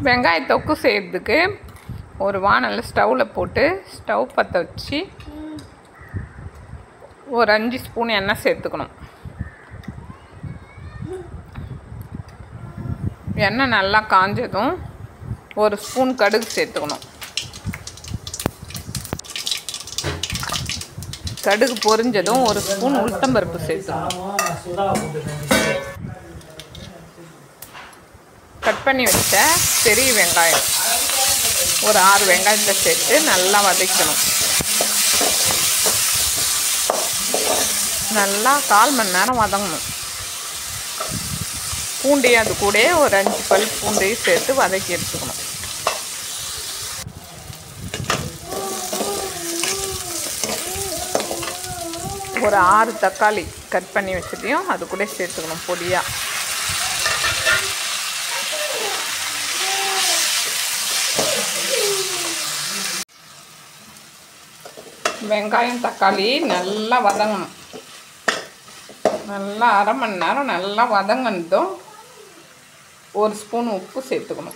வெங்காய தொக்கு செய்கிறதுக்கு ஒரு வானல்ல ஸ்டவ்வில் போட்டு ஸ்டவ் பற்ற வச்சு ஒரு 5 ஸ்பூன் எண்ணெய் சேர்த்துக்கணும். எண்ணெய் நல்லா காஞ்சதும் ஒரு ஸ்பூன் கடுகு சேர்த்துக்கணும். கடுகு பொரிஞ்சதும் ஒரு ஸ்பூன் உளுத்தம்பருப்பு சேர்த்துக்கணும். கட் பண்ணி வச்ச பெரிய வெங்காயம் ஒரு 6 வெங்காயத்தை சேர்த்து நல்லா வதக்கணும். நல்லா 1/4 மணி நேரம் வதங்கணும். பூண்டையும் அது கூட ஒரு 5 பல் பூண்டையும் சேர்த்து வதக்கி எடுத்துக்கணும். ஒரு 6 தக்காளி கட் பண்ணி வச்சதையும் அது கூட சேர்த்துக்கணும் பொடியாக. வெங்காயம் தக்காளி நல்லா வதங்கணும். நல்லா 1/2 மணி நேரம் நல்லா வதங்கினதும் ஒரு ஸ்பூன் உப்பு சேர்த்துக்கணும்.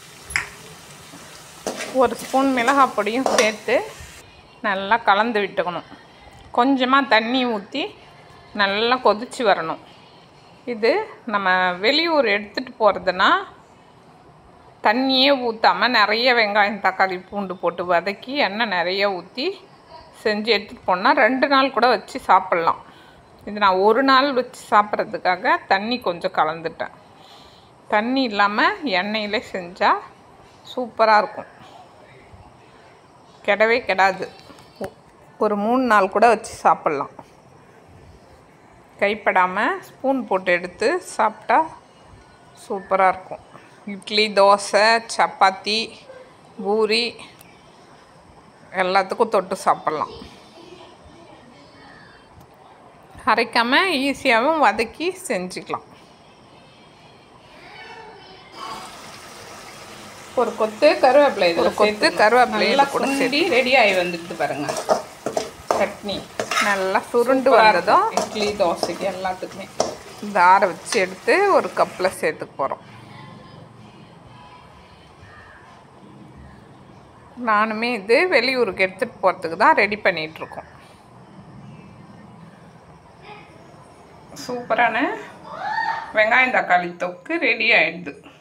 ஒரு ஸ்பூன் மிளகாய் பொடியும் சேர்த்து நல்லா கலந்து விட்டுக்கணும். கொஞ்சமாக தண்ணி ஊற்றி நல்லா கொதித்து வரணும். இது நம்ம வெளியூர் எடுத்துகிட்டு போகிறதுனா தண்ணியே ஊற்றாமல் நிறைய வெங்காயம் தக்காளி பூண்டு போட்டு வதக்கி எண்ணெய் நிறைய ஊற்றி செஞ்சு எடுத்துகிட்டு போனால் 2 நாள் கூட வச்சு சாப்பிட்லாம். இது நான் 1 நாள் வச்சு சாப்பிட்றதுக்காக தண்ணி கொஞ்சம் கலந்துட்டேன். தண்ணி இல்லாமல் எண்ணெயிலே செஞ்சால் சூப்பராக இருக்கும். கெடவே கெடாது. ஒரு 3 நாள் கூட வச்சு சாப்பிட்லாம். கைப்படாமல் ஸ்பூன் போட்டு எடுத்து சாப்பிட்டா சூப்பராக இருக்கும். இட்லி, தோசை, சப்பாத்தி, பூரி எல்லாத்துக்கும் தொட்டு சாப்பிட்லாம். அரைக்காமல் ஈஸியாகவும் வதக்கி செஞ்சுக்கலாம். ஒரு கொத்து கருவேப்பிலை கூட சேர்த்து ரெடி ஆகி வந்துட்டு பாருங்க. சட்னி நல்லா சுருண்டு வந்ததும் இட்லி தோசைக்கு எல்லாத்துக்குமே இந்த ஆற வச்சு எடுத்து ஒரு கப்பில் சேர்த்துக்க போகிறோம். நானுமே இது வெளியூருக்கு எடுத்துகிட்டு போகிறதுக்கு தான் ரெடி பண்ணிகிட்ருக்கோம். சூப்பரான வெங்காயம் தக்காளி தொக்கு ரெடி ஆகிடுது.